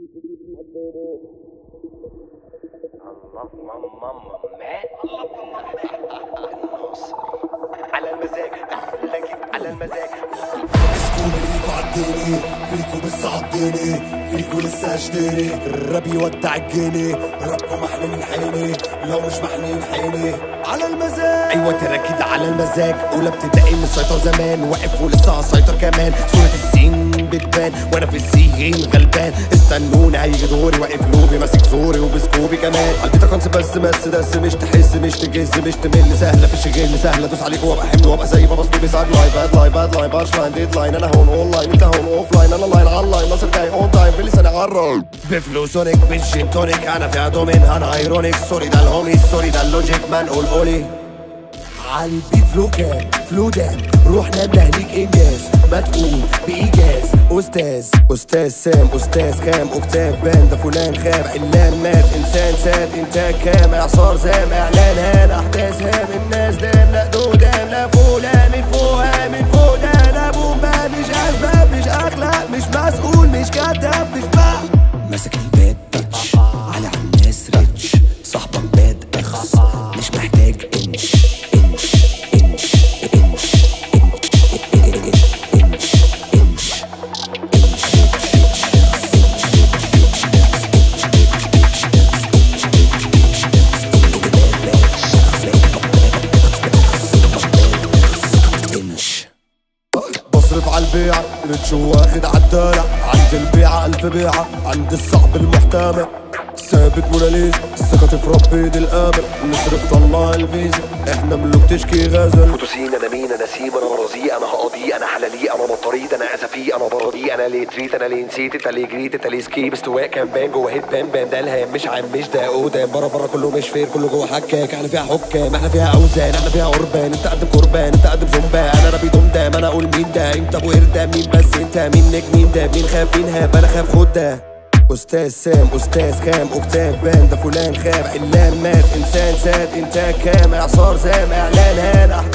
على المزاج لكن على المزاج اسكوني فيكو عديني فيكو بس عديني فيكو لسه اشتري الراب يودع الجيني ربكم محلي من حيني لو مش محلي من حيني على المزاج. ايوه تركيد على المزاج اولى ابتدائي من سيطر زمان واقف ولسه هسيطر كمان صورة السين بتبان وانا في السين غلبان استنوني هيجي دوري واقف نوبي ماسك زوري وبسكوبي كمان قلبي تقنص بس دس مش تحس مش تجز مش تمل سهله في شغل سهله ادوس عليك وابقى حمل وابقى زي بابا سنوبي ساعد لايف لاين بارش لاين ديد لاين انا هون اون لاين انت هون اوف لاين انا لاين على اللاين ناصر جاي اون تايم في لساني عرّ بفلوسونيك بالجين تونيك انا فيها دومين انا ايرونيك سوري ده الهومي سوري ده اللوجيك مان قول قولي عالبيت فلو كام فلو دام روح نام لهليك انجاز ما تقول بايجاز استاذ سام استاذ كام اكتاف بان ده فلان خاب علان مات انسان ساد انتاج كام اعصار زام اعلان هان احداث هام الناس دام لا دودام لا فلان من فوقها من فوق ده لا بومبا مش اسباب مش اخلاق مش مسؤول مش كذاب مش بقى ماسك الباد بيتش على الناس ريتش صاحبك باد اخص مش محتاج انش بصرف عالبيعة ريتش واخد عالدلع عند البيعة ألف بيعة عند الصعب المحتمل ثابت موناليزا ثقتي في ربي دي الامل نصرف طلع الفيزا احنا ملوك تشكي غزل قدسين انا مين انا سيم انا مرازي انا هقضي انا حلالي انا مطريد انا اسفي انا برضي انا ليه تريت انا ليه نسيت انت ليه جريت انت ليه سكيب استواء كان بان جوه هيد بان ده الهام مش عام مش ده قدام بره كله مش فير كله جوه حكاك احنا فيها حكام احنا فيها اوزان احنا فيها قربان انت قدم قربان انت قدم زنبان انا ربي دمدام انا اقول مين ده انت ابو قردام مين بس انت مين نجم مين ده مين خاف مين هاب انا خاف خد ده استاذ سام استاذ كام اكتاف بان ده فلان خاب علان مات انسان ساد انتاج كام اعصار زام اعلان هان